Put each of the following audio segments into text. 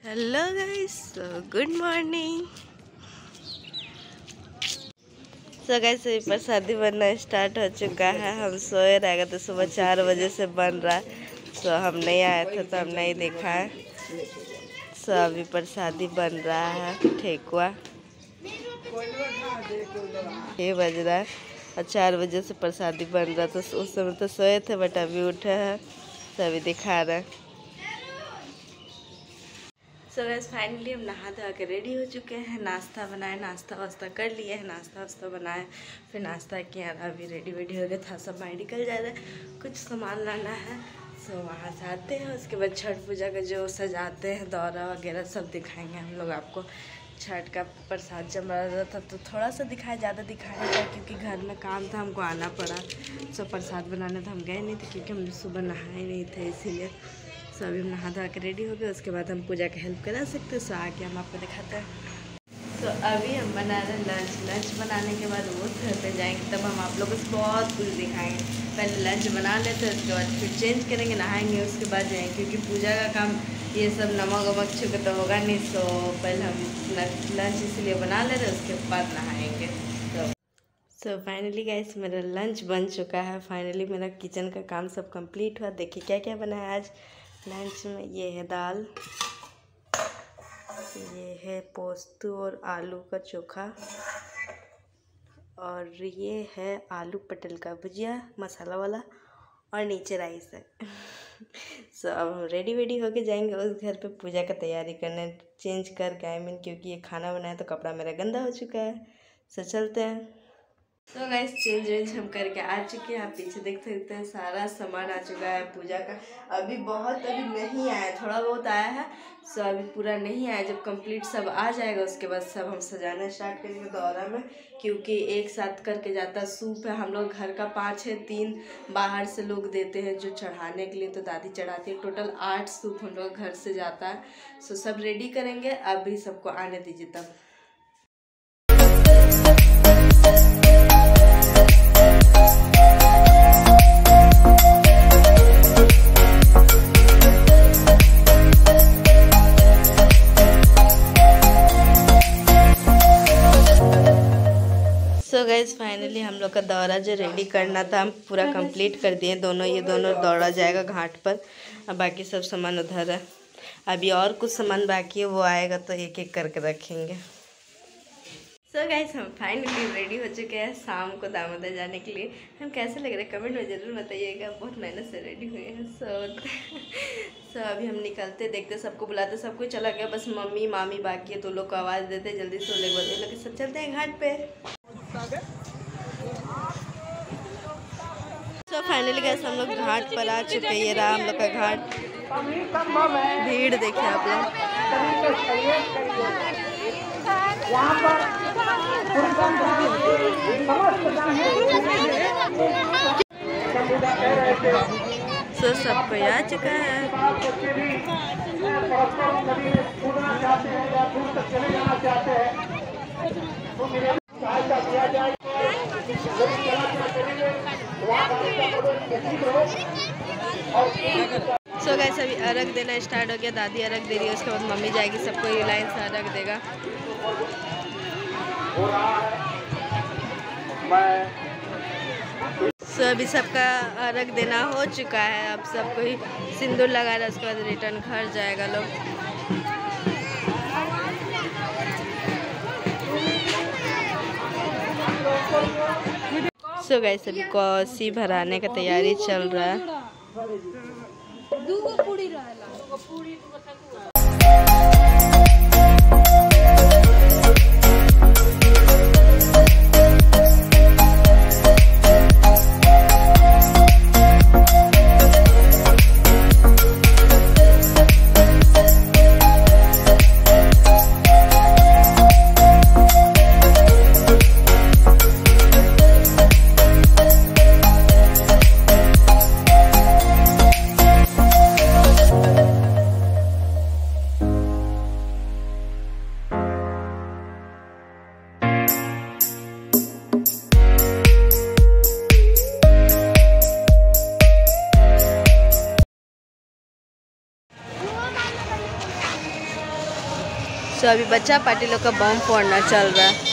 Hello guys, good morning. So guys प्रसादी बनना start हो चुका है। हम सोए रहेगा तो सुबह 4 बजे से बन रहा है। सो हम नहीं आए थे तो हम नहीं देखा है। सो अभी प्रसादी बन रहा है, ठेकुआ 6 बज रहा है और 4 बजे से प्रसादी बन रहा। तो उस समय तो सोए थे बट अभी उठे हैं तो अभी दिखा रहे हैं। सो गाइस फाइनली हम नहा धो के रेडी हो चुके हैं। नाश्ता बनाए, नाश्ता वास्ता कर लिए हैं, नाश्ता वास्ता बनाए, फिर नाश्ता किया। अभी रेडी हो गया था, सब बाहर निकल जा रहा है, कुछ सामान लाना है। सो वहाँ से आते हैं, उसके बाद छठ पूजा का जो सजाते हैं दौरा वगैरह सब दिखाएंगे हम लोग आपको। छठ का प्रसाद जम रहा था तो थोड़ा सा दिखाया, ज़्यादा दिखाया था क्योंकि घर में काम था, हमको आना पड़ा। सो प्रसाद बनाने तो हम गए नहीं थे क्योंकि हम सुबह नहाए नहीं थे, इसीलिए। सो अभी हम नहा धो के रेडी हो गए, उसके बाद हम पूजा का हेल्प करा सकते हैं। सो आके हम आपको दिखाते हैं। तो अभी हम बना रहे हैं लंच बनाने के बाद वो घर पे जाएंगे तब हम आप लोगों को बहुत कुछ दिखाएंगे। पहले लंच बना लेते हैं, उसके बाद फिर चेंज करेंगे, नहाएंगे, उसके बाद जाएंगे क्योंकि पूजा का काम ये सब नमक वमक छुके तो होगा नहीं। सो पहले हम लंच इसलिए बना ले रहे, उसके बाद नहाएंगे। सो फाइनली गाइस मेरा लंच बन चुका है। फाइनली मेरा किचन का काम सब कंप्लीट हुआ। देखिए क्या क्या बना है आज लंच में। ये है दाल, ये है पोस्तू और आलू का चोखा, और ये है आलू पटल का भुजिया मसाला वाला, और नीचे राइस है। सो अब हम रेडी होके जाएंगे उस घर पे पूजा का तैयारी करने, चेंज करके क्योंकि ये खाना बनाया तो कपड़ा मेरा गंदा हो चुका है। सो चलते हैं। तो गाइस चेंज हम करके आ चुके हैं। आप पीछे देख सकते हैं सारा सामान आ चुका है पूजा का। अभी नहीं आया, थोड़ा बहुत आया है। सो अभी पूरा नहीं आया। जब कंप्लीट सब आ जाएगा उसके बाद सब हम सजाना स्टार्ट करेंगे दौरा में, क्योंकि एक साथ करके जाता है। सूप है हम लोग घर का 5 है, 3 बाहर से लोग देते हैं जो चढ़ाने के लिए, तो दादी चढ़ाती है। टोटल 8 सूप हम लोग घर से जाता है। सो सब रेडी करेंगे, अभी सबको आने दीजिए तब। सो गाइस फाइनली हम लोग का दौरा जो रेडी करना था हम पूरा कंप्लीट कर दिए। ये दोनों दौड़ा जाएगा घाट पर, अब बाकी सब सामान उधर है। अभी और कुछ सामान बाकी है, वो आएगा तो एक एक करके रखेंगे। सो गाइस हम फाइनली रेडी हो चुके हैं शाम को दामोदर जाने के लिए। हम कैसे लग रहे हैं कमेंट में ज़रूर बताइएगा, बहुत मेहनत से रेडी हुए हैं। सो अभी हम निकलते, देखते सबको बुलाते, सब कोई चला गया, बस मम्मी मामी बाकी है तो लोग को आवाज़ देते जल्दी से लोग सब चलते हैं घाट पे। तो फाइनली गैस हम लोग घाट पर आ चुके हैं। ये रहा हम लोग का घाट। भीड़ देखिए आप लोग। तो सब कोई आ चुका है। सो गाइस अभी अर्घ देना स्टार्ट हो गया। दादी अर्घ दे रही है, उसके बाद मम्मी जाएगी, सबको ये लाइन से अर्घ देगा। सो अभी सबका अर्घ देना हो चुका है। अब सबको ही सिंदूर लगा रहा है, उसके बाद रिटर्न घर जाएगा लोग। सो गाइस अभी कोसी भराने का तैयारी चल रहा है। सो अभी बच्चा पार्टी लोग का बम फोड़ना चल रहा है।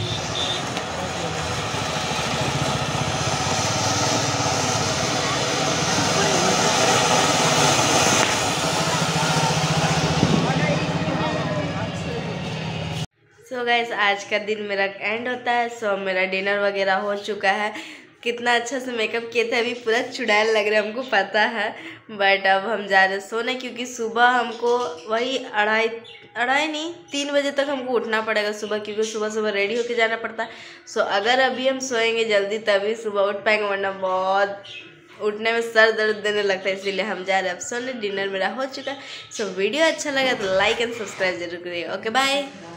सो गाइस आज का दिन मेरा एंड होता है। सो मेरा डिनर वगैरह हो चुका है। कितना अच्छा से मेकअप किए थे, अभी पूरा चुड़ैल लग रहा है हमको पता है, बट अब हम जा रहे सोने क्योंकि सुबह हमको वही अढ़ाई नहीं 3 बजे तक हमको उठना पड़ेगा सुबह, क्योंकि सुबह सुबह रेडी होके जाना पड़ता है। सो अगर अभी हम सोएंगे जल्दी तभी सुबह उठ पाएंगे, वरना बहुत उठने में सर दर्द देने लगता है, इसीलिए हम जा रहे हैं अब सोने। डिनर मेरा हो चुका है। सो वीडियो अच्छा लगा तो लाइक एंड सब्सक्राइब जरूर करिएगा। Okay bye.